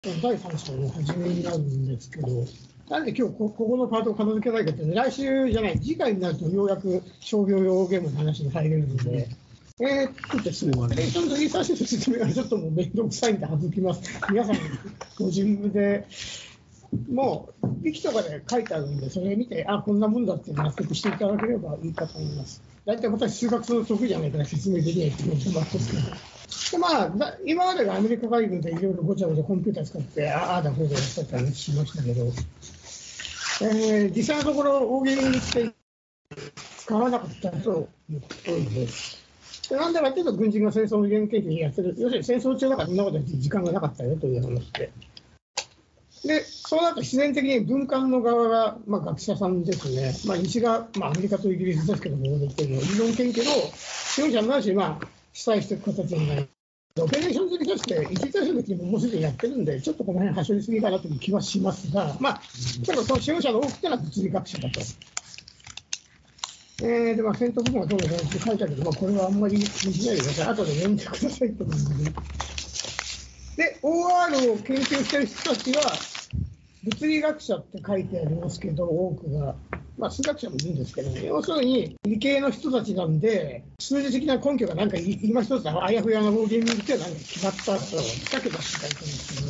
第3章の始めになるんですけど、なんで今日ここのパートを片付けないかっていうと、来週じゃない、次回になるとようやく商業用ゲームの話に入れるので、ですね、オペレーションズリサーチの説明はちょっともうめんどくさいんで省きます。皆さんご自分で、もう、ウィキとかで書いてあるんで、それを見て、あ、こんなもんだって納得していただければいいかと思います。大体私、数学その得意じゃないから説明できないっていうのが決まってますけど。で今までがアメリカ海軍でいろいろごちゃごちゃコンピューター使って、ああだこうだやったって話しましたけど、実際のところ、大喜利にして使わなかったということです。なんでかというと、軍人が戦争の原研究にやってる、要するに戦争中だからそんなことやって時間がなかったよという話で。で、そうなると必然的に文官の側が、学者さんですね、西が、アメリカとイギリスですけども、理論研究の資本者になるし、主催していく形になる。オペレーションズに対して一時対処の時にもうすでにやってるんで、ちょっとこの辺、はしょりすぎかなという気はしますが、けどその資本者の多くというのは物理学者だと。で、戦闘部門はどうもって書いてあるけど、これはあんまり見しないでください。後で読んでくださいと思うんで。で、OR を研究している人たちは、物理学者って書いてありますけど、多くが。数学者もいるんですけど、要するに理系の人たちなんで、数字的な根拠が今一つあやふやなウォーゲーミングっていうのは決まったと、だけ出して書いてるん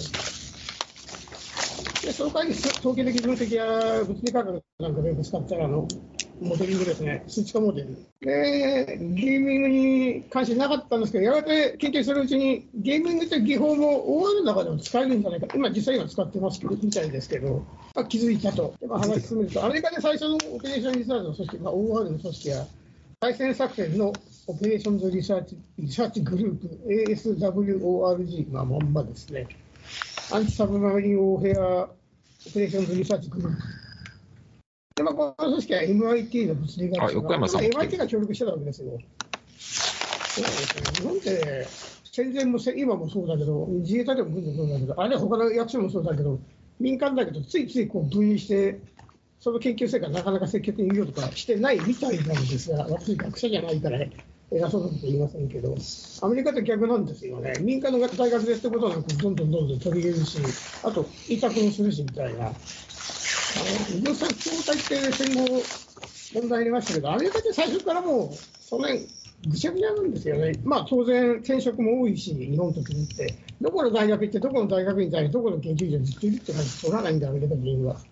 ですけど、でその代わり統計的分析や物理科学なんかで使ったらモデリングですね、数値化モデル。で、ゲーミングに関心なかったんですけど、やがて研究するうちに、ゲーミングという技法も OR の中でも使えるんじゃないか、実際今使ってますみたいですけど、気づいたと。話進めると、アメリカで最初のオペレーションリサーチの組織、OR の組織や、対戦作戦のオペレーションズリサーチグループ、ASWORG、まんまですね。アンチサブマリンオーヘアオペレーションズリサーチグループ。でこの組織は MIT の物理学者が、MIT が協力してたわけですよ。そうですね、日本って戦前も今もそうだけど、自衛隊でも軍でもそうだけど、あるいは他の役所もそうだけど、民間だけど、ついつい分離して、その研究成果なかなか積極的に言おうとかしてないみたいなんですが、私、学者じゃないから、偉そうなこと言いませんけど、アメリカって逆なんですよね。民間の大学でってことなく、どんどん取り入れるし、あと、委託もするしみたいな。軍産共済って戦後問題ありましたけど、アメリカって最初からもう、その辺、ぐちゃぐちゃなんですよね。当然、転職も多いし、日本と違って、どこの大学行って、どこの大学に対して、どこの研究所にずっといるって感じ取らないんだ、アメリカ人は。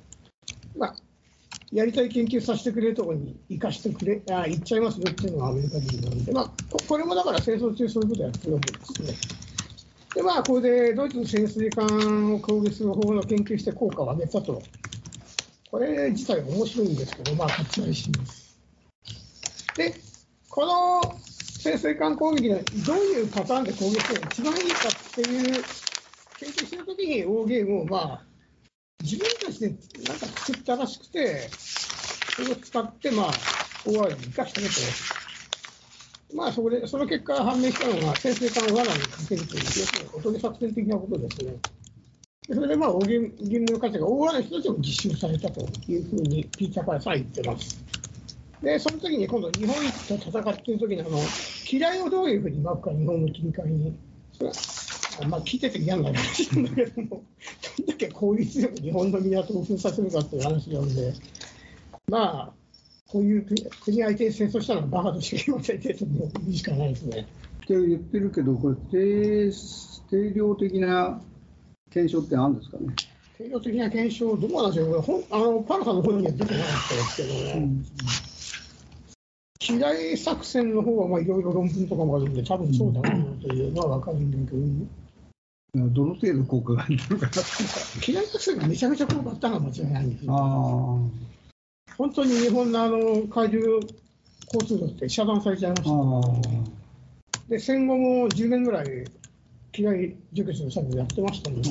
やりたい研究させてくれるところに行かしてくれ、行っちゃいますよっていうのがアメリカ人なんで、これもだから戦争中そういうことをやってるわけですね。で、これでドイツの潜水艦を攻撃する方法の研究して効果を上げたと。これ自体面白いんですけど、割愛します。で、この潜水艦攻撃のどういうパターンで攻撃するのが一番いいかっていう研究してるときに、大ゲームを自分たちで作ったらしくて、それを使って、OR に生かしたねと。その結果判明したのが、潜水艦を罠にかけるという、要するにおとり作戦的なことですね。それで大ゲームの価値が OR の人たちも実習されたというふうに、ピーター・パイさんは言ってます。で、その時に今度、日本と戦っている時に機雷をどういうふうに巻くか、日本の近海に。聞いてて嫌な話なんだけども、どんだけ効率よく日本の港を封鎖するかっていう話なので、こういう国相手に戦争したのはバカとしか言いませんけれども、いいしかないですね。 って言ってるけど、これ定量的な検証ってあるんですかね。 定量的な検証、どうなんでしょう、パラさんの本には出てなかったですけどね。機雷作戦の方はいろいろ論文とかもあるんで、多分そうだなというのは分かるんだけど、 どの程度効果があるのかな。 機雷作戦がめちゃめちゃ効果あったのは間違いないんですよ。本当に日本の海上交通路って遮断されちゃいました。で、戦後も10年ぐらい機雷除去の作業やってましたので。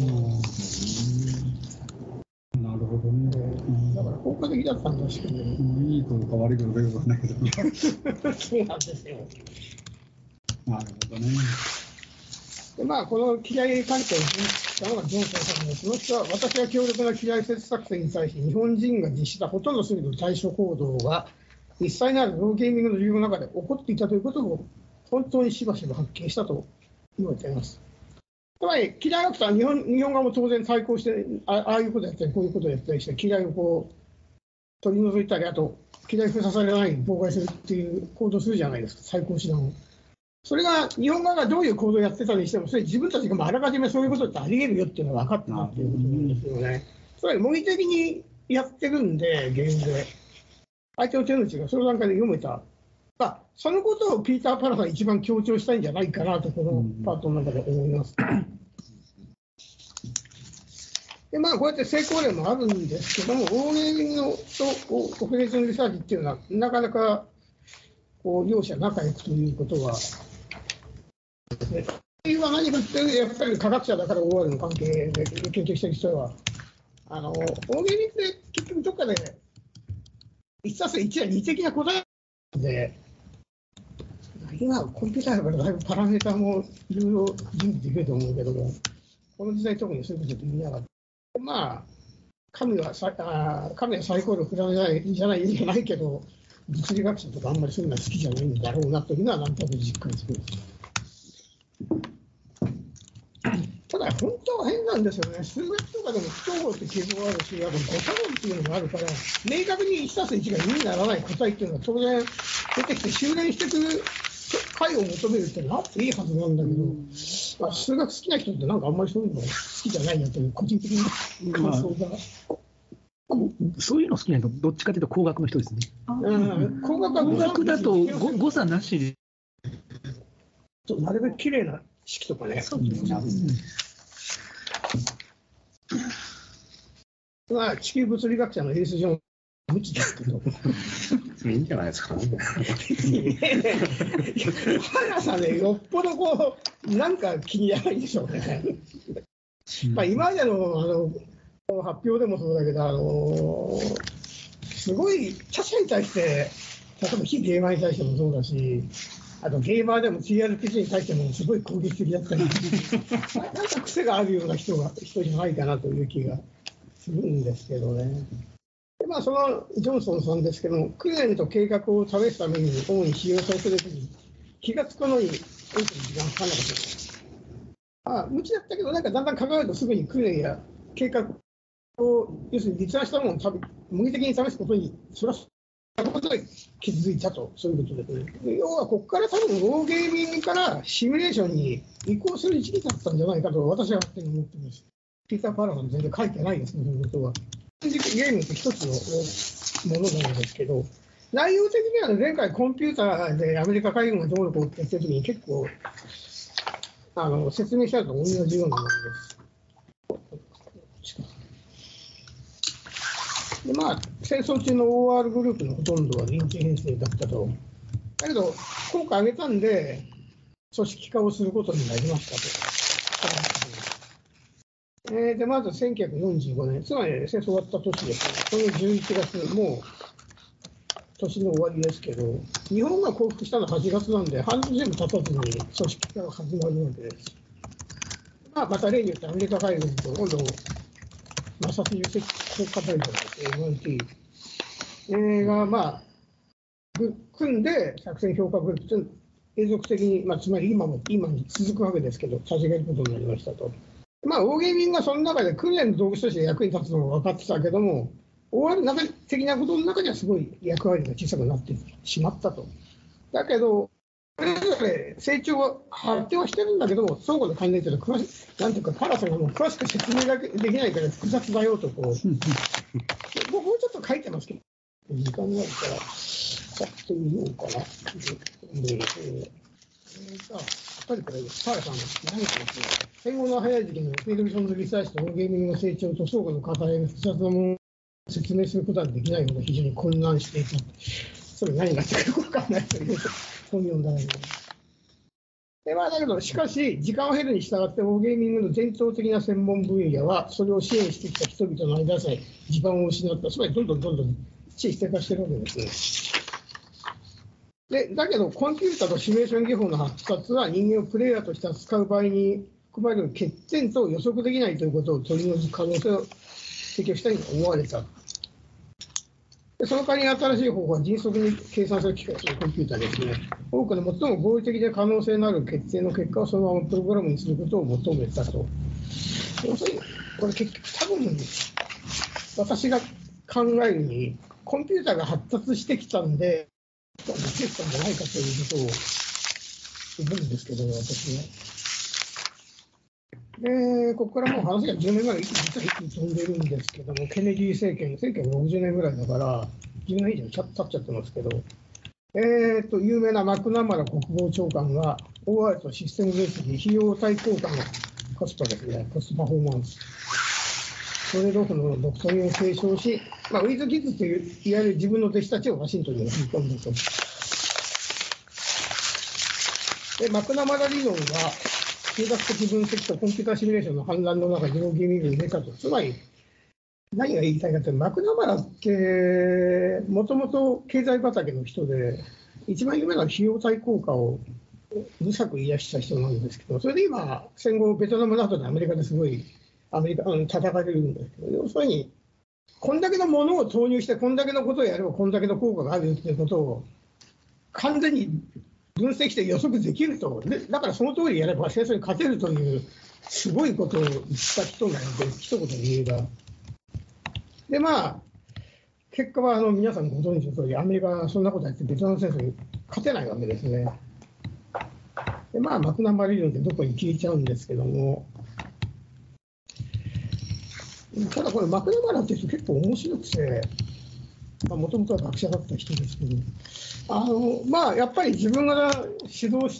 なるほどね。 だから効果的だったんですけど、 いいことか悪いことかよくわかんないけど。 そうなんですよ。 なるほどね。 でこの機雷関係を分析したのがジョンソンさんです。その人は、私が強力な機雷説作戦に対し、日本人が実施したほとんど全ての対処行動が、実際にあるローゲーミングの授業の中で起こっていたということを、本当にしばしば発見したと言われています。 つまり、機雷学者は日本側も当然対抗して、ああいうことやったり、こういうことやったりして、機雷をこう取り除いたり、あと、機雷封鎖されないように妨害するっていう行動をするじゃないですか、最高手段を。それが日本側がどういう行動をやってたにしても、それ自分たちがあらかじめそういうことってありえるよっていうのが分かってたっていうことなんですよね。つまり模擬的にやってるんで、ゲームで。相手の手口がその段階で読めた。そのことをピーター・パラが一番強調したいんじゃないかなと、このパートの中で思います。でこうやって成功例もあるんですけども、欧米のとオペレーションリサーチっていうのは、なかなかこう両者仲良くということは、理由は何かっていうと、やっぱり科学者だから OR の関係で研究している人は、欧米にって結局どっかで 1+1 は2的な答えなので、今、コンピューターだからだいぶパラメーターもいろいろ準備できると思うけども、この時代特にそういうことできなかった。神はサイコール振らないんじゃないけど、物理学者とかあんまりそういうのは好きじゃないんだろうなというのはなんとなく実感する。ただ本当は変なんですよね。数学とかでも不等号って記号があるし、あと誤差号っていうのがあるから、明確に 1+1 が2にならない答えっていうのは当然出てきて修練していく解を求めるってなっていいはずなんだけど、数学好きな人ってなんかあんまりそういうの好きじゃないなという個人的な感想が。 そういうの好きな人、どっちかというと工学の人ですね。 工学だと誤差なしで。 なるべく綺麗な式とかね。地球物理学者のエリス・ジョン無知ですけど。 いいんじゃないですか。 原さんね、よっぽどこう、なんか気に入らないでしょうね。今までの発表でもそうだけど、すごい他者に対して、例えば非ゲーマーに対してもそうだし、あとゲーマーでも TRPG に対してもすごい攻撃的だったり、なんか癖があるような人じゃないかなという気がするんですけどね。でそのジョンソンさんですけども、訓練と計画を試すために主に使用されているときに、気がつくのに、時間かかんなかった。無知だったけど、なんかだんだん考えるとすぐに訓練や計画を、要するに立案したものを模擬的に試すことに、それはことで気づいたと、そういうことですね。要は、ここから多分、ウォーゲーミングからシミュレーションに移行する時期だったんじゃないかと、私は勝手に思っています。ピーター・パラさん全然書いてないですね、そういうことは。ゲームって一つのものなんですけど、内容的には前回コンピューターでアメリカ海軍がどうのこうって言ったときに結構説明したのと同じようなものです。で戦争中の OR グループのほとんどは臨時編成だったと。だけど、効果上げたんで、組織化をすることになりましたと。でまず1945年、つまり戦争終わった年ですね、この11月、もう年の終わりですけど、日本が降伏したのは8月なんで、半年でも経たずに組織化が始まるわけです。また例によってアメリカ海軍と今度、マサチューセッツ国家大学です、MIT が、組んで作戦評価グループと永続的に、つまり今に続くわけですけど、立ち上げることになりましたと。ウォーゲーミングがその中で訓練の道具として役に立つのが分かってたけども、OR 的なことの中にはすごい役割が小さくなってしまったと。だけど、それぞれ成長は発展はしてるんだけども、相互の関連というのはなんていうか、パラさんがもう詳しく説明できないから複雑だよとこう、僕もちょっと書いてますけど、時間があるから、やってみようかな。やっぱりこれ、パラさん、何かですね、戦後の早い時期のフィールドソンズリサーチとウォーゲーミングの成長と相互の関わりの複雑なものを説明することはできないほど非常に混乱していた。それ何があったかよく分からないという本読んだらいい。だけど、しかし、時間を経るに従って、ウォーゲーミングの伝統的な専門分野は、それを支援してきた人々の間さえ地盤を失った、つまりどんどん地位捨て化してるわけですね。だけど、コンピューターとシミュレーション技法の発達は、人間をプレイヤーとして扱う場合に含まれる欠点と予測できないということを取り除く可能性を提供したように思われた。 でその代わりに新しい方法は迅速に計算する機械するコンピューターですね。多くの最も合理的で可能性のある決定の結果をそのままプログラムにすることを求めたと。要するに、これ結局多分、私が考えるに、コンピューターが発達してきたんで、できたんじゃないかということを思うんですけど、私は。で、ここからもう話が10年ぐらい実は一気に飛んでるんですけども、ケネディ政権60年ぐらいだから、10年以上経っちゃってますけど、有名なマクナマラ国防長官が、OR とシステムベースに費用対効果のコストですね、コストパフォーマンス。トレードオフのドクトリンを継承し、ウィズ・キッズという、いわゆる自分の弟子たちをワシントンに送り込んだと。で、マクナマラ理論は、数学的分析とコンピューターシミュレーションの反乱の中にローゲーミングに出たと。つまり、何が言いたいかというと、マクナマラって、もともと経済畑の人で、一番有名な費用対効果をうるさく言い出した人なんですけど、それで今、戦後、ベトナムなどでアメリカですごい、叩かれるんですけど、要するに、こんだけのものを投入して、こんだけのことをやれば、こんだけの効果があるということを、完全に分析して予測できると、だからその通りやれば戦争に勝てるという、すごいことを言った人なんで、一言で言えば。で、結果は皆さんご存知の通り、アメリカはそんなことやって、ベトナム戦争に勝てないわけですね。で、マクナマラ理論ってどこに消えちゃうんですけども、ただこれ、マクナマラっていう人、結構面白くて、もともとは学者だった人ですけど、やっぱり自分が指導して、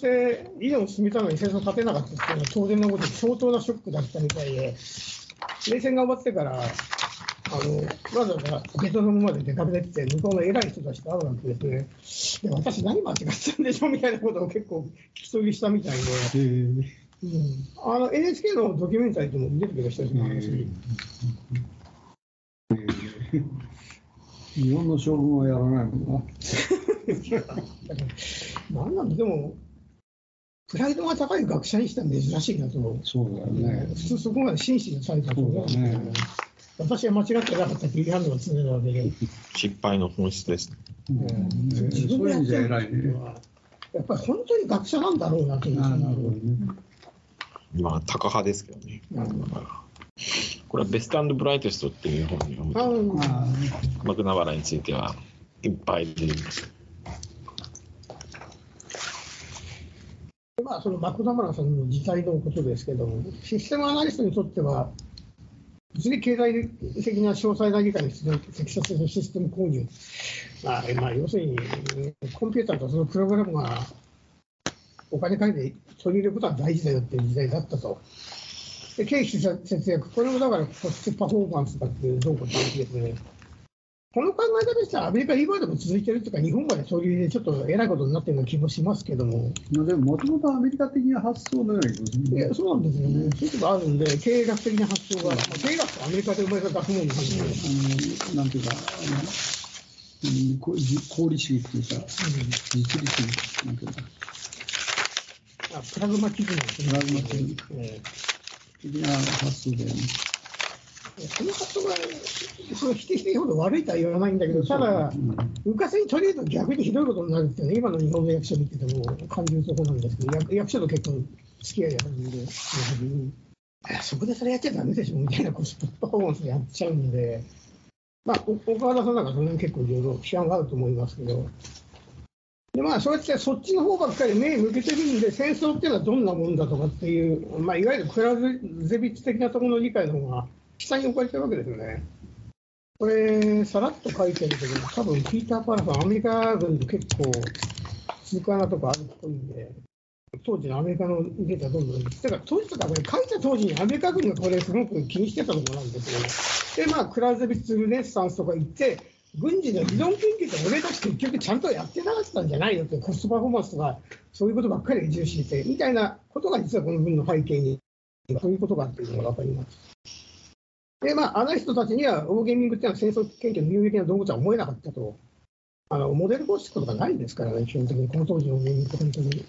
理論を進めたのに戦争勝てなかったっていうのは当然のことで、相当なショックだったみたいで、冷戦が終わってから、わざわざベトナムまで出かけてって、向こうの偉い人たちと会うわけですね。で、私、何間違ってたんでしょうみたいなことを結構聞き取りしたみたいで。NHK のドキュメンタリーでも出てくる人たちの話。 日本の将軍はやらないもんな。 何なんだ、でも、プライドが高い学者にしては珍しいなと。 そうだよね。 普通そこまで真摯にされたと思うんですけど、私は間違ってなかったって言い張るのが常なので。 失敗の本質です。 自分でやってるのは、やっぱり本当に学者なんだろうなという。 今、タカ派ですけどね。これはベスト&ブライテストっていう本に読むと、マクナマラについてはいっぱい出てきます。 そのマクナマラさんの時代のことですけども、システムアナリストにとっては、物理経済的な詳細な理解に必要な適切なシステム購入、要するにコンピューターとそのプログラムがお金かけて取り入れることは大事だよっていう時代だったと。で、経費節約、これもだからコストパフォーマンスだっていうどうこうって話ですね。この考え方としてはアメリカ今でも続いてるというか、日本まで取り入れてちょっと偉いことになってるような気もしますけども。 でも、もともとアメリカ的な発想のような気がする。 いや、そうなんですよね。そういうことあるんで、経営学的な発想が、経営学ってアメリカで生まれた学問なんで、 なんていうか、功利主義っていうか、実利主義なんていうか。 プラグマティズムですね。 プラグマティズム的な発想で。 この発想がその否定していいほど悪いとは言わないんだけど、ただ、昔に取り入れると逆にひどいことになるっていうのは、今の日本の役所見てても感じるところなんですけど、役所と結構付き合いがあるんで、そこでそれやっちゃダメでしょみたいなコストパフォーマンスでやっちゃうんで、岡田さんなんかその辺結構いろいろ批判があると思いますけど。でそうやってそっちの方ばっかり目向けてるんで、戦争っていうのはどんなもんだとかっていう、いわゆるクラウゼビッチ的なところの理解の方が下に置かれてるわけですよね。これ、さらっと書いてるけど、多分ピーター・パラさん、アメリカ軍と結構、痛快なとこあるっぽいんで、当時のアメリカのデータどんどん、だから当時とかこれ書いた当時にアメリカ軍がこれすごく気にしてたところなんですよ。で、クラウゼビッチルネッサンスとか言って、軍事の理論研究って俺たち結局ちゃんとやってなかったんじゃないのって、コストパフォーマンスとか、そういうことばっかり重視して、みたいなことが実はこの軍の背景に、そういうことがあるというのが分かります。で、あの人たちには、オーゲーミングっていうのは戦争研究の有益な道具とは思えなかったと。モデル方式とかないですからね、基本的に、この当時のオーゲーミングって本当に。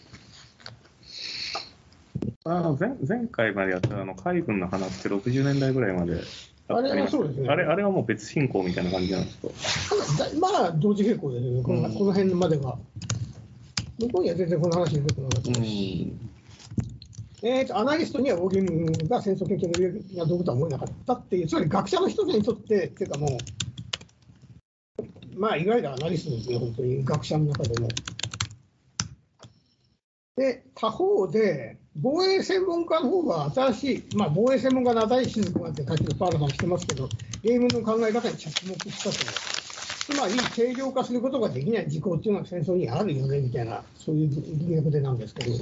前回までやった海軍の花って60年代ぐらいまであれはそうですね。 あれはもう別進行みたいな感じなんですか。 まあ同時並行ですね、この辺までは。向こうには全然この話出てこなかったし、アナリストにはウォーゲームが戦争研究の有益な道具とは思えなかったっていう、つまり学者の人にとって、っていうかもう、まあ、いわゆるアナリストですね、本当に学者の中でも。で、他方で、防衛専門家の方が新しい、まあ、防衛専門家の新しい雫がって書いてるパーラさんしてますけど、ゲームの考え方に着目したと。つまり、定量化することができない事項っていうのは戦争にあるよね、みたいな、そういう文脈でなんですけど、例え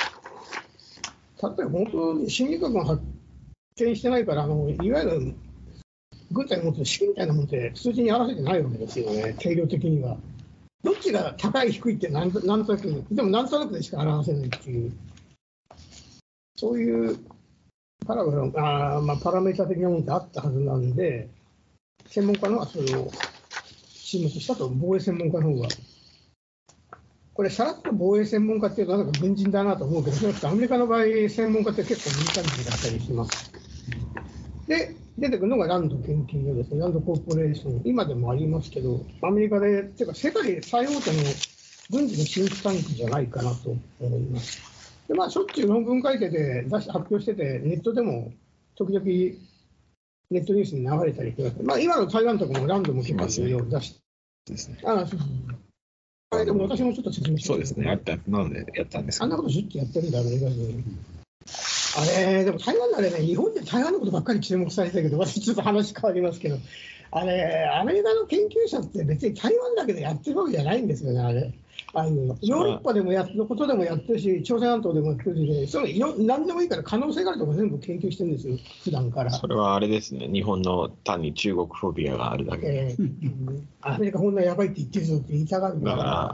ば本当に心理学が発見してないから、いわゆる軍隊が持ってる式みたいなものって数字に表せてないわけですよね、定量的には。どっちが高い、低いってなんとなく、でもなんとなくでしか表せないっていう、そういうパラメータ的なものってあったはずなんで、専門家のはそれを注目したと、防衛専門家の方が。これ、さらっと防衛専門家っていうと、なんか軍人だなと思うけど、アメリカの場合、専門家って結構民間人だったりします。で、出てくるのがランド研究所ですね、ランドコーポレーション、今でもありますけど、アメリカで、っていうか、世界最大手の軍事のシンクタンクじゃないかなと思います。で、まあ、しょっちゅう論文書いてて、発表してて、ネットでも時々、ネットニュースに流れたりしてます。まあ、今の台湾とかもランドも結構重要出して。 ですね。 でも私もちょっと説明してそうですね。なのでやったんですあんなことしょっちゅうやってるんだ、アメリカ人。あれ、でも台湾のあれね、日本で台湾のことばっかり注目されてるけど、私ちょっと話変わりますけど、あれ、アメリカの研究者って別に台湾だけでやってるわけじゃないんですよね、あれ。ああいうのヨーロッパでものことでもやってるし、朝鮮半島でもやってるし、何でもいいから可能性があるところ全部研究してるんですよ、普段から。 それはあれですね、日本の単に中国フォビアがあるだけ。 アメリカこんなやばいって言ってるぞって言いたがるから、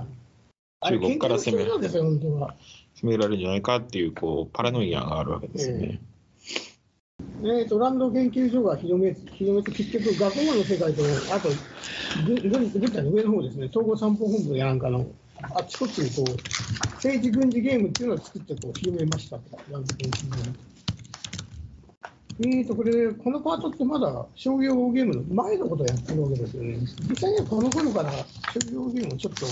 中国から攻められるんじゃないかっていう、パラノイアがあるわけですよね。 ランド研究所が広めて、結局、学問の世界と、あと、軍隊の上の方ですね、統合参謀本部やなんかの、あちこちに政治軍事ゲームっていうのを作って広めましたと、ランド研究所。このパートってまだ商業ゲームの前のことをやってるわけですよね。実際にはこの頃から商業ゲームをちょっと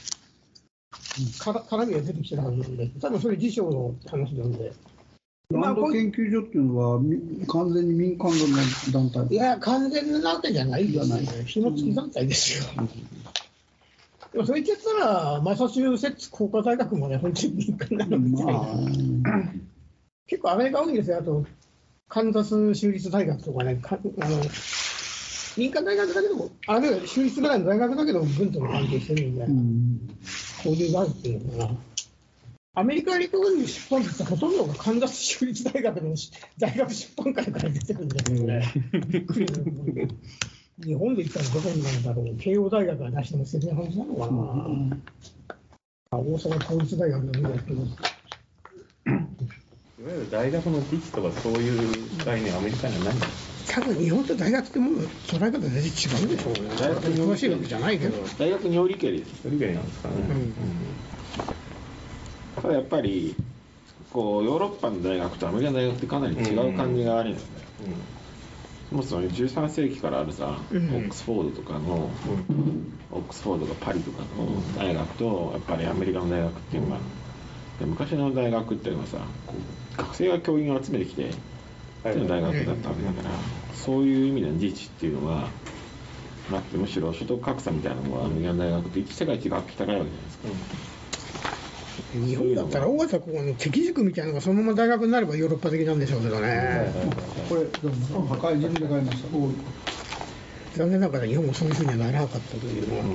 絡みが出てきてるはずなんで、多分それ自称の話なんで。 ランド研究所っていうのは、完全に民間の団体？ いや、完全なわけじゃないですね。紐付き団体ですよ。でもそれ言ってたら、マサチューセッツ工科大学もね、本当に民間なのみたいな。結構アメリカ多いんですよ。あと、カンザス州立大学とかね、民間大学だけども、あるいは州立ぐらいの大学だけど、軍とも関係してるみたいな、交流があるっていうのかな。アメリカ陸軍の出版物ってほとんどがカンザス州立大学の大学出版会から出てるんだけどね。びっくりする。日本で言ったらどこになるんだろう。慶応大学が出しても素敵な話なのかな。大阪公立大学のみだけど。 いわゆる大学の実地とかそういう概念、アメリカにはないんですか？ 多分日本と大学ってもの捉え方全然違うんでしょうね。大学に詳しいわけじゃないけど。 大学によりけりです。 よりけりなんですかね。 ただやっぱりヨーロッパの大学とアメリカの大学ってかなり違う感じがあるので、そもそも13世紀からあるさ、オックスフォードとかの、オックスフォードとかパリとかの大学とやっぱりアメリカの大学っていうのが、昔の大学っていうのはさ、学生が教員を集めてきてっていうの大学だったわけだから、そういう意味での自治っていうのはなくて、むしろ所得格差みたいなのがアメリカの大学って世界一学費高いわけじゃないですか。 日本だったら大型校の適塾みたいなのがそのまま大学になればヨーロッパ的なんでしょうけどね。 これ、どうも、赤い自分で買いました。 残念ながら日本もそういうふうにはならなかったというのは。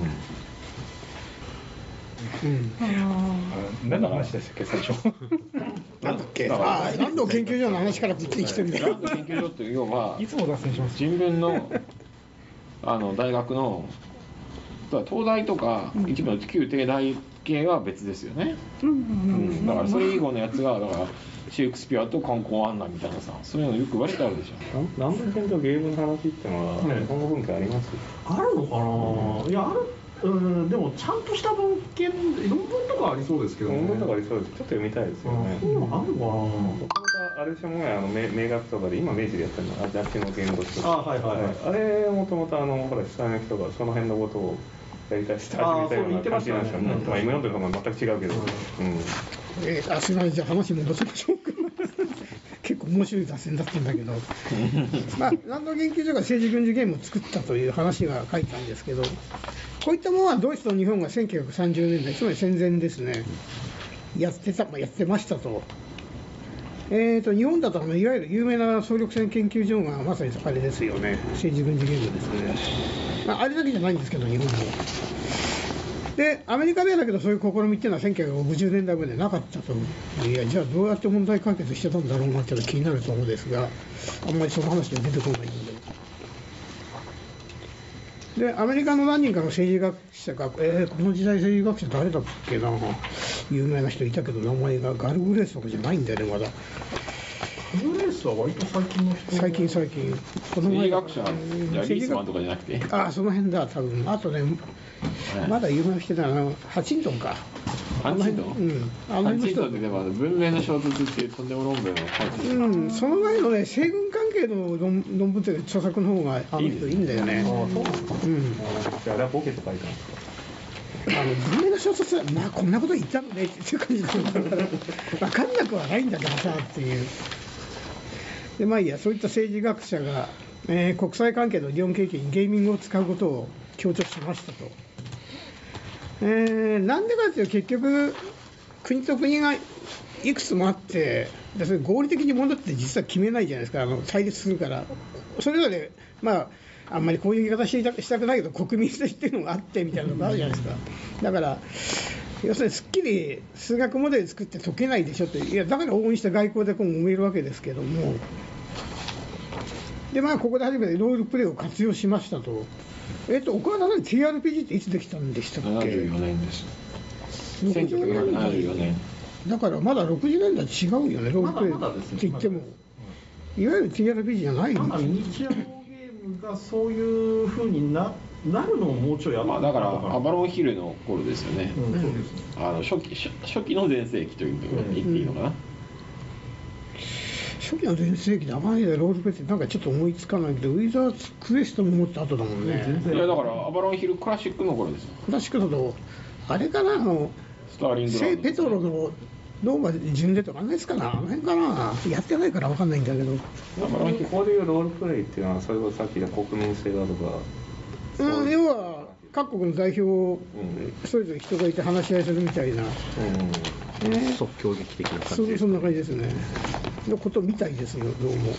何の話でしたっけ、最初。 なんだっけ、ランド研究所の話からぶってきてるんだよ。 ランド研究所って要は、 いつも脱線します。 人文の大学の、東大とか一部の旧帝大系は別ですよね。だからそれ以後のやつが、だからシェイクスピアと観光案内みたいなさ、そういうのよく割とあるでしょ。 ランド研とゲームの話ってのは、日本語文化あります？ あるのかな。いや、 でもちゃんとした文献、論文とかありそうですけどね。 論文とかありそうです。ちょっと読みたいですよね。 そういうのあるのかな。 もともとあれですよね、名学とかで今明治でやってるの、雑誌の言語とか。 はいはいはい。 あれもともとほら下の人がその辺のことをやりたいして始めたような感じなんですよね。まあ今のところ全く違うけど。 すみません、じゃあ話戻しましょうか。結構面白い脱線だったんだけど、まあ、ランド研究所が政治軍事ゲームを作ったという話が書いたんですけど、こういったものはドイツと日本が1930年代、つまり戦前ですね、やってましたと。日本だといわゆる有名な総力戦研究所がまさにあれですよね、政治軍事ゲームですね。まあ、あれだけじゃないんですけど、日本も。で、アメリカではだけど、そういう試みっていうのは1960年代までなかったと。いや、じゃあどうやって問題解決してたんだろうなっていうのが気になるところですが、あんまりその話は出てこないので。で、アメリカの何人かの政治学者が、この時代政治学者誰だっけな、有名な人いたけど、名前がガルグレースとかじゃないんだよね、まだ。 ガルグレースは割と最近の人。 最近。 この政治学者、じゃあリースマンとかじゃなくて。 ああ、その辺だ、多分。あとね、まだ有名な人だな、ハチントンか。 ハチントン？ハチントンってでも文明の衝突っていうとんでも論文を書いてる。 その前のね、西軍関係の論文という著作の方がいいんだよね。 じゃああれはボケと書いてますか？ 文明の衝突は、まあこんなこと言ったのねっていう感じなんだから分かんなくはないんだけどさっていう。でまあいいや、そういった政治学者が、国際関係の理論経験にゲーミングを使うことを強調しましたと。なんでかっていうと、結局国と国がいくつもあって、でそれ合理的にものって実は決めないじゃないですか、対立するから。それぞれ、まああんまりこういう言い方したくないけど、国民性っていうのがあってみたいなのがあるじゃないですか。だから要するにすっきり数学モデル作って解けないでしょって、いやだから往々にして外交でこう揉めるわけですけども、でまあここで初めてロールプレイを活用しましたと。岡田さん、TRPG っていつできたんでしたっけ ？74年です。1974年。 だからまだ60年代違うよね、ロールプレイって言っても、いわゆる TRPG じゃないんですよ。ミニチュアのゲームがそういうふうになるのももうちょいだからアバロンヒルの頃ですよね。初期の全盛期というところで言っていいのかな。 初期の全盛期でアバロンヒルでロールプレイってなんかちょっと思いつかないけど、ウィザーズクエストも持って後だもんね。 いやだからアバロンヒルクラシックの頃ですよ。 クラシックだとあれかな、 スターリングランドペトロのローマ巡礼とかあんなやつかな、あの辺かな、やってないから分かんないんだけど。 こういうロールプレイっていうのは、それこそさっき言った国民性だとか、 要は各国の代表をそれぞれ人がいて話し合いするみたいな、 即興劇的な感じ。 そんな感じですね、のことみたいですよ、どうも。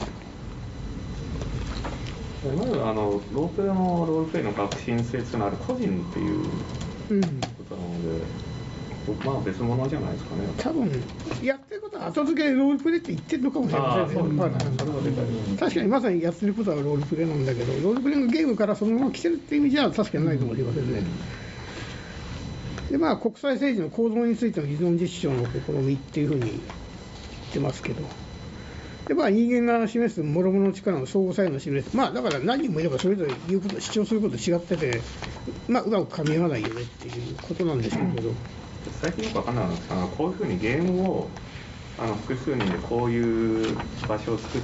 まずロープレイの革新性っていうのは個人っていうことなので、まあ別物じゃないですかね。 多分やってることは後付けでロールプレイって言ってるのかもしれませんね。確かにまさにやってることはロールプレイなんだけど、ロールプレイのゲームからそのまま来てるっていう意味じゃ確かにないかもしれませんね。でまあ国際政治の構造についての理論実証の試みっていうふうに言ってますけど、でまあ人間が示す諸々の力の相互作用の示す、まあだから何人もいればそれぞれ言うこと主張すること違ってて、まあうまく噛み合わないよねっていうことなんでしょうけど。 最近よく分かんないのは、こういうふうにゲームを複数人でこういう場所を作って、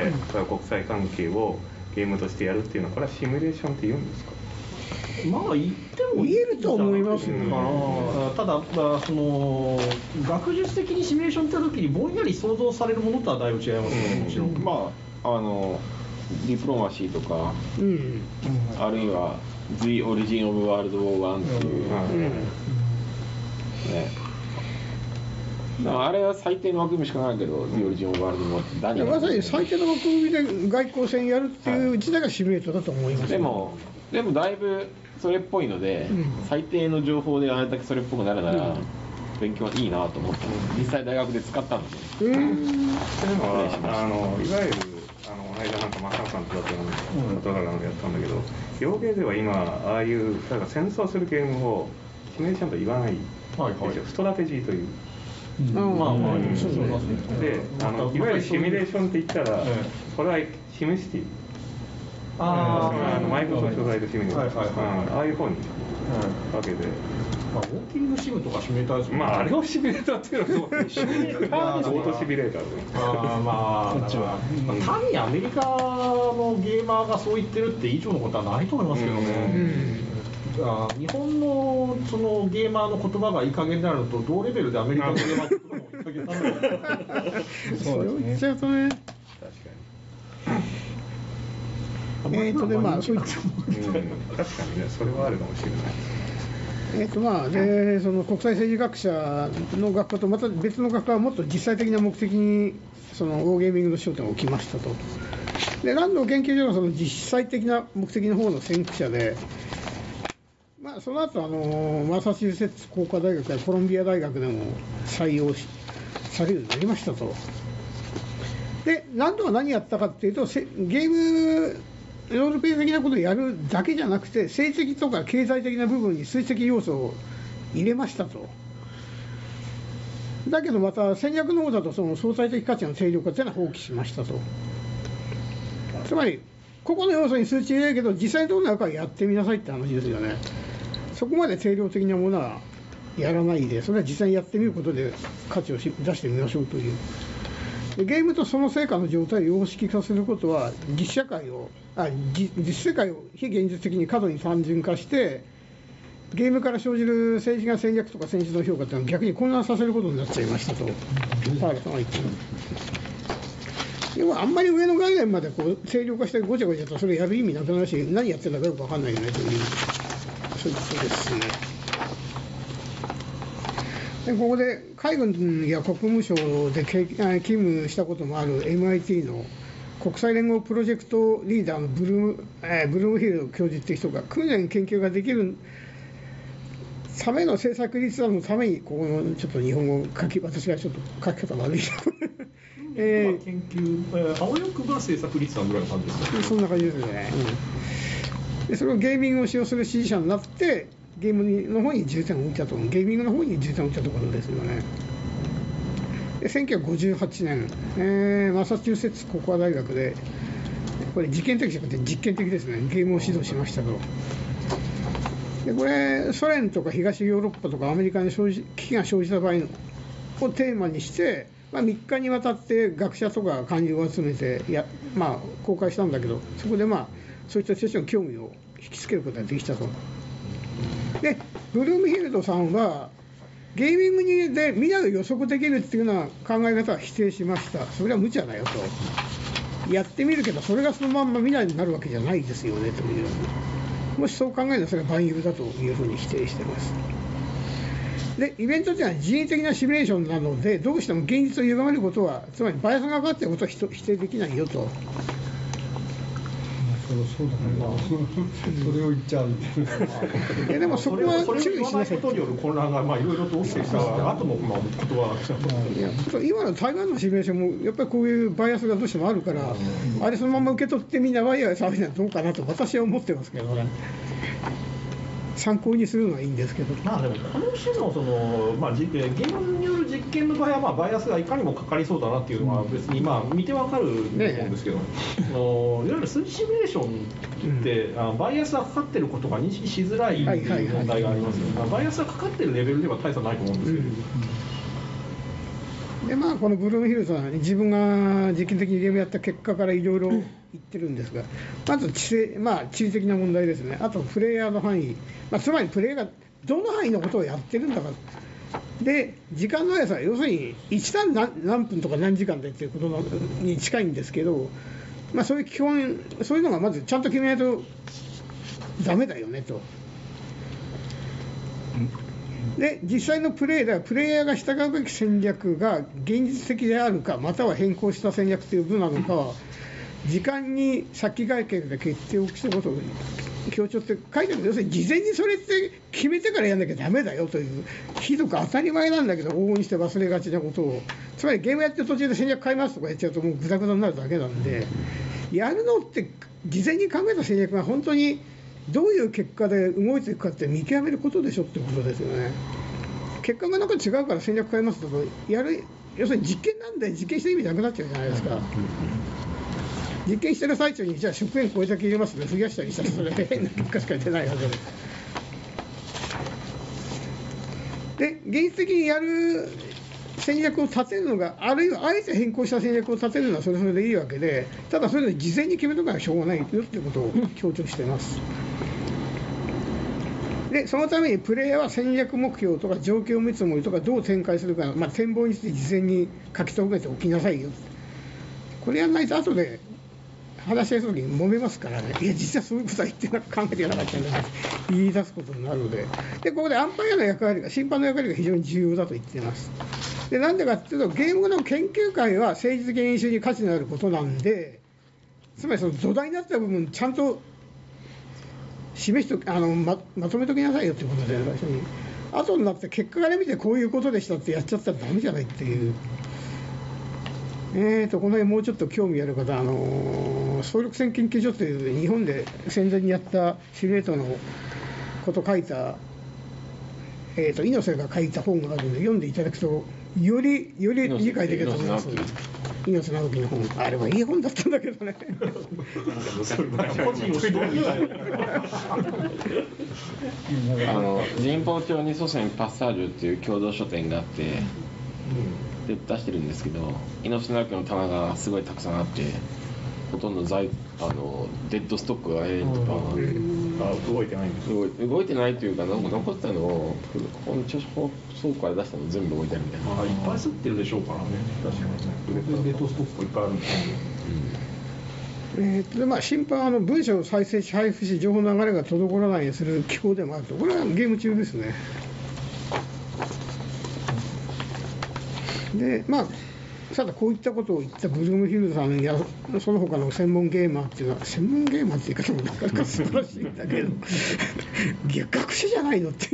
国際関係をゲームとしてやるっていうのは、これはシミュレーションって言うんですか？ まあ言っても言えると思いますね。 ただその学術的にシミュレーションって時にぼんやり想像されるものとはだいぶ違いますね、もちろん。 まあディプロマシーとか、あるいは The Origin of World War I っていう、あれは最低の枠組みしかないけど、The Origin of World War って何がまさに最低の枠組みで外交戦やるっていう自体がシミュレートだと思います。 でもだいぶそれっぽいので、最低の情報であれだけそれっぽくなるなら、勉強はいいなと思って、実際大学で使ったんですよ。 というのは、いわゆるこの間なんか正野さんとだったのやったんだけど、洋ゲーでは今ああいう例えば戦争するゲームをシミュレーションと言わないですよ、ストラテジーという。で、いわゆるシミュレーションって言ったら、これはシムシティ。 マイクロソフトフライトシミュレーター、ああいう方にかけて。 ウォーキングシムとかシミュレーターですもんね。 あれをシミュレーターっていうのはシミュレーターですね。オートシミュレーターで。 単にアメリカのゲーマーがそう言ってるって以上のことはないと思いますけどね。日本のそのゲーマーの言葉がいい加減になるのと同レベルでアメリカのゲーマーの言葉もいい加減になる。 それを言っちゃうとね。そういった確かにね、それはあるかもしれない。 でその国際政治学者の学科とまた別の学科はもっと実際的な目的にそのオーゲーミングの焦点を置きましたと。でランド研究所のその実際的な目的の方の先駆者で、その後マサチューセッツ工科大学やコロンビア大学でも採用されるようになりましたと。でランドは何やったかっていうと、ゲームロールプレイ的なことをやるだけじゃなくて、政治的とか経済的な部分に数値的要素を入れましたと。だけどまた戦略の方だとその相対的価値の定量化というのは放棄しましたと。つまり個々の要素に数値入れるけど実際にどうなるかやってみなさいって話ですよね。そこまで定量的なものはやらないで、それは実際にやってみることで価値を出してみましょうという。ゲームとその成果の状態を様式化することは実世界を非現実的に過度に単純化して、ゲームから生じる政治が戦略とか戦術の評価というのを逆に混乱させることになっちゃいましたとパールさんは言っています。でもあんまり上の概念までこう定量化してごちゃごちゃとそれやる意味なくなるし、何やってるんだかよく分かんないよねという、そういうことですね。でここで海軍や国務省で勤務したこともある MIT の国際連合プロジェクトリーダーのブルームヒルド教授という人が訓練研究ができるための政策立案のために、ここのちょっと日本語私がちょっと書き方悪い研究、青よくば政策立案ぐらいの感じですか。 そんな感じですね。でそれをゲーミングを使用する支持者になって、ゲームの方に重点を置いたと、ゲーミングの方に重点を置いたところですよね。で1958年、マサチューセッツ工科大学で、これ実験的じゃなくて実験的ですね、ゲームを指導しましたと。でこれ、ソ連とか東ヨーロッパとかアメリカに危機が生じた場合をテーマにして、3日にわたって学者とか官僚を集めて公開したんだけど、そこでそういった人たちの興味を引きつけることができたと。でブルームヒルドさんはゲーミングで未来を予測できるっていうような考え方は否定しました。それは無茶だよと。やってみるけどそれがそのまんま未来になるわけじゃないですよねという。もしそう考えるとそれは万有だというふうに否定しています。でイベントというのは人為的なシミュレーションなので、どうしても現実を歪めることは、つまりバイアスがかかっていることは否定できないよと。 そうだね、それを言っちゃうでもそこは注意しなさい。 ことによる混乱がいろいろと起きてきた後の言葉が来ちゃった。 今の台湾のシミュレーションもやっぱりこういうバイアスがどうしてもあるから、あれそのまま受け取ってみんなワイヤー騒ぎなのはどうかなと私は思ってますけどね。参考にするのはいいんですけど、 でもこの種のゲームによる実験の場合はバイアスがいかにもかかりそうだなっていうのは別に見てわかると思うんですけど、いわゆる数値シミュレーションって、バイアスがかかってることが認識しづらいっていう問題がありますよね。バイアスがかかってるレベルでは大差ないと思うんですけど。 でこのブルームヒルズは、自分が実験的にゲームやった結果からいろいろ言ってるんですが、まず地理的な問題ですね。あとプレイヤーの範囲、つまりプレイヤーがどの範囲のことをやってるんだか。で時間の速さは要するに1単何分とか何時間でっていうことに近いんですけど、そういう基本、そういうのがまずちゃんと決めないとダメだよねと。で実際のプレイではプレイヤーが従うべき戦略が現実的であるか、または変更した戦略という部なのかは時間に先会見で決定をしたことを強調って書いてあるけど、要するに事前にそれって決めてからやんなきゃダメだよという、ひどく当たり前なんだけど往々にして忘れがちなことを、つまりゲームやってる途中で戦略変えますとかやっちゃうともうグダグダになるだけなんで、やるのって事前に考えた戦略が本当にどういう結果で動いていくかって見極めることでしょってことですよね。結果がなんか違うから戦略変えますと要するに実験なんで実験した意味なくなっちゃうじゃないですか。 実験してる最中に、じゃあ食塩これだけ入れますね、増やしたりしたら、それで変な結果しか出ないわけです。で、現実的にやる戦略を立てるのが、あるいはあえて変更した戦略を立てるのはそれでいいわけで、ただそれで事前に決めとかはしょうがないよっていうことを強調しています。で、そのためにプレイヤーは戦略目標とか状況見積もりとかどう展開するか、展望について事前に書き留めておきなさいよ。これやらないと後で話し合いするときに揉めますからね、いや、実はそういうことは言って考えてなかったんだって言い出すことになるので、ここでアンパイアの役割が、審判の役割が非常に重要だと言っています。で、なんでかっていうと、ゲームの研究会は政治的演習に価値のあることなんで、つまりその土台になった部分、ちゃんと示してまとめときなさいよということで、最初に。後になって結果から見てこういうことでしたってやっちゃったらダメじゃないっていう。この辺もうちょっと興味ある方、総力戦研究所という日本で戦前にやったシミュレートのこと書いた、猪瀬が書いた本があるので、読んでいただくと、より理解できると思います。猪瀬直樹の本、あれはいい本だったんだけどね。 神保町に祖先パッサージュっていう共同書店があって、で出してるんですけど、猪瀬直樹の棚がすごいたくさんあって、ほとんどデッドストックが動いてないんです動いてないというか、残ったのを本倉庫から出したの全部置いてあるみたいな。 いっぱい吸ってるでしょうからね、確かにデッドストックいっぱいあるんですで審判は文章を再生し配布し情報の流れが滞らないようにする機構でもあると、これはゲーム中ですね。でただこういったことを言ったブルームヒルズさんやその他の専門ゲーマーっていうのは、専門ゲーマーっていう言い方もなかなか素晴らしいんだけど学者じゃないのって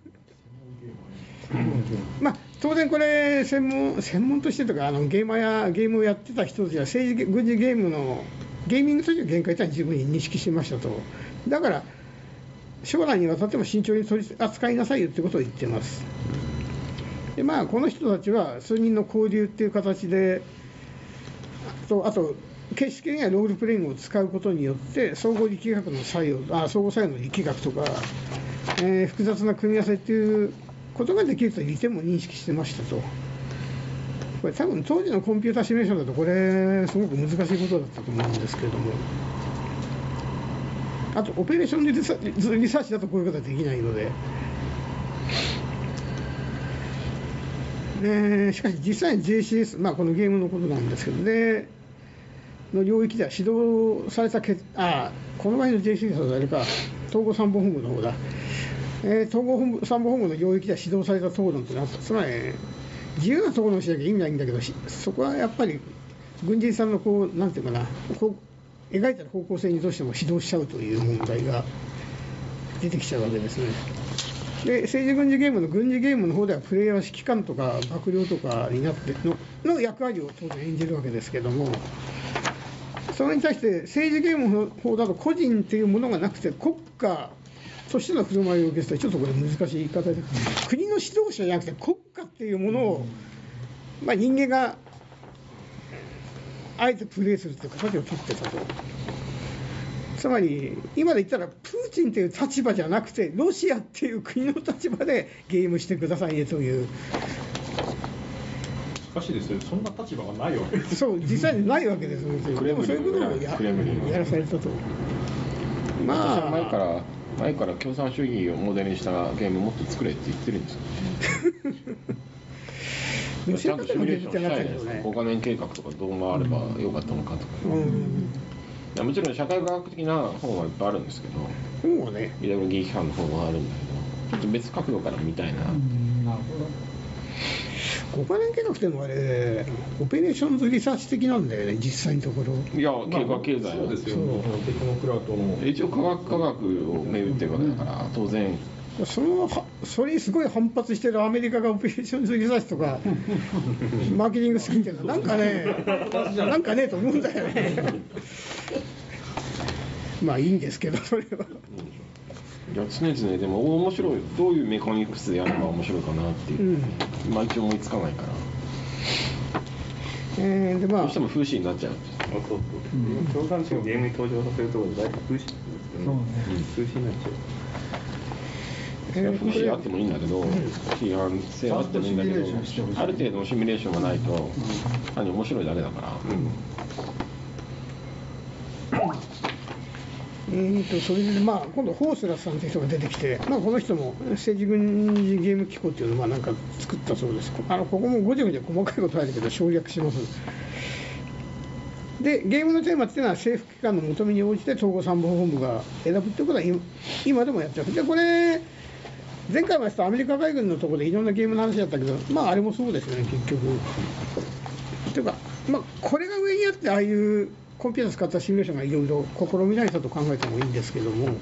当然これ専門としてとかゲーマーやゲームをやってた人たちは政治軍事ゲームのゲーミングとしての限界というのは十分に認識してましたと。だから将来にわたっても慎重に取り扱いなさいよということを言ってます。でこの人たちは数人の交流っていう形で、あと形式的にはロールプレイングを使うことによって相互力学の作用、相互作用の力学とか、複雑な組み合わせっていうことができると利点も認識してましたと。これ多分当時のコンピューターシミュレーションだとこれすごく難しいことだったと思うんですけども、あとオペレーションリサーチだとこういうことはできないので。しかし実際に JCS、このゲームのことなんですけどね、の領域では指導されたこの場合の JCS は誰か、統合参謀本部の方だ、統合参謀本部の領域では指導された討論というのは、つまり自由な討論しなきゃ意味ないんだけど、そこはやっぱり軍人さんのなんていうかな、描いてる方向性にどうしても指導しちゃうという問題が出てきちゃうわけですね。で政治軍事ゲームの軍事ゲームの方ではプレイヤーは指揮官とか幕僚とかになっての役割を当然演じるわけですけども、それに対して政治ゲームの方だと個人っていうものがなくて国家としての振る舞いを受けると、ちょっとこれ難しい言い方で、国の指導者じゃなくて国家っていうものを、人間があえてプレイするという形を取ってたと。つまり今で言ったらプーチンという立場じゃなくてロシアっていう国の立場でゲームしてくださいねという。 しかしですね、そんな立場がないわけです。 そう、実際にないわけですよ。でもそういうことをやらされたと。 前から共産主義をモデルにしたゲームもっと作れって言ってるんですよ。ちゃんとシミュレーションしたいですね。5カ年計画とかどう回ればよかったのかとか。もちろん社会科学的な本はいっぱいあるんですけど、 本はね、 イデオロギー批判の本はあるんだけど、ちょっと別角度から見たいな。なるほど。5カ年計画っていうのはあれ、オペレーションズリサーチ的なんだよね、実際のところ。 いや、経済そうですよ、テクノクラウトの。 一応科学を巡ってるわけだから、当然。 それにすごい反発してるアメリカがオペレーションズリサーチとかマーケティング好きっていうのはなんかねと思うんだよねいいんですけど、それは。 いや常々でも面白い、どういうメカニクスでやれば面白いかなっていう、一応思いつかないから。 でまあどうしても風刺になっちゃう。 そう共感値をゲームに登場させるところで大体風刺ですよね。風刺になっちゃう。 風刺あってもいいんだけど、批判性はあってもいいんだけど、ある程度のシミュレーションがないと、単に面白いだけだから。 それでまあ今度ホースラスさんという人が出てきて、まあ、この人も政治軍事ゲーム機構っていうのをまあなんか作ったそうです。ここもごちゃごちゃ細かいことあるけど省略します。でゲームのテーマっていうのは政府機関の求めに応じて統合参謀本部が選ぶっていうことは今でもやってます。でこれ前回もやったアメリカ海軍のところでいろんなゲームの話だったけど、まああれもそうですよね結局。というか、まあ、これが上にあってああいうコンピューター使ったシミュレーションがいろいろ試みられたと考えてもいいんですけども、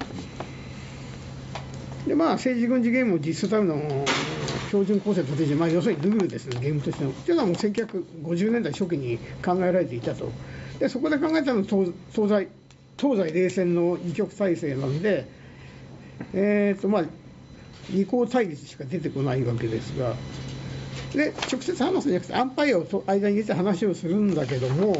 でまあ、政治軍事ゲームを実装ための標準構成として、まあ、要するにルールですね、ゲームとしての。というのはもう1950年代初期に考えられていたと。でそこで考えたのは東西冷戦の二極体制なので、まあ、二項対立しか出てこないわけですが。で直接話すんじゃなくてアンパイアを間に入れて話をするんだけども、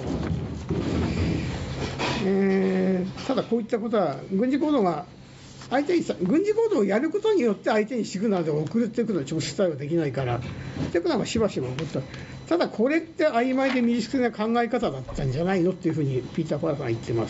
ただこういったことは軍事行動が相手に軍事行動をやることによって相手にシグナルを送るっていうことは直接対応できないからっていうことがしばしば起こった。ただこれって曖昧で未熟な考え方だったんじゃないのっていうふうにピーター・パーさんは言ってます。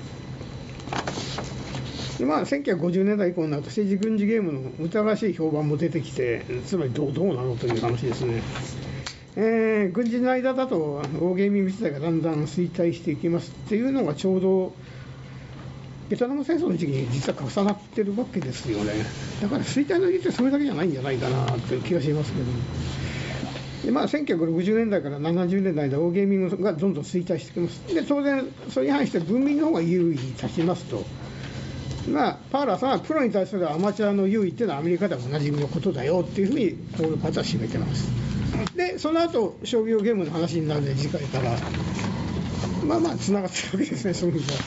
でまあ、1950年代以降になると政治軍事ゲームの疑わしい評判も出てきて、つまりどうなのという話ですね。軍人の間だとウォーゲーミング自体がだんだん衰退していきますっていうのがちょうどベトナム戦争の時期に実は重なってるわけですよね。だから衰退の理由ってそれだけじゃないんじゃないかなという気がしますけども。でまあ、1960年代から70年代でウォーゲーミングがどんどん衰退してきます。で当然それに反して文民の方が優位に立ちますと。まあ、パーラーさんはプロに対するアマチュアの優位っていうのはアメリカでは同じのことだよっていうふうにポール・パーツは示してます。でその後商業ゲームの話になるので次回からまあつながってるわけですね、そういう意味では。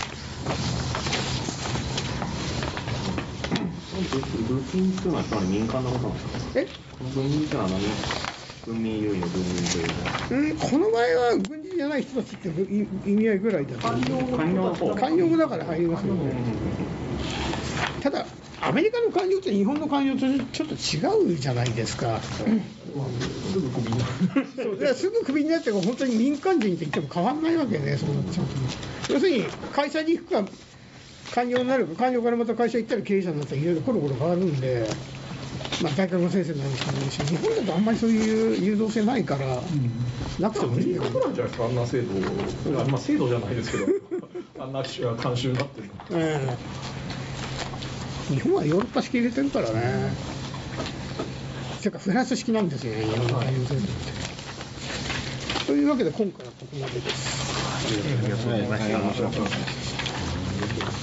部品っていうのはつまり民間のことなんですか。この部品っていうのは文民優位の部品というか、 この場合は軍事じゃない人たちって意味合いぐらいだと思う。官僚だから入りますよね。ただアメリカの官僚って日本の官僚とちょっと違うじゃないですか。すぐクビになって本当に民間人って言っても変わんないわけね。そうなっちゃうと要するに会社に行くか官僚になるか、官僚からまた会社行ったら経営者になったらいろいろコロコロ変わるんで、まあ、大学の先生になる人もいるし、日本だとあんまりそういう誘導性ないから、なくてもいいけど、 なんじゃないですか、あんな制度、まあ、制度じゃないですけど、あんな慣習になってるの。 日本はヨーロッパ式入れてるからね。てかフランス式なんですよね、というわけで今回はここまでです。 ありがとうございました。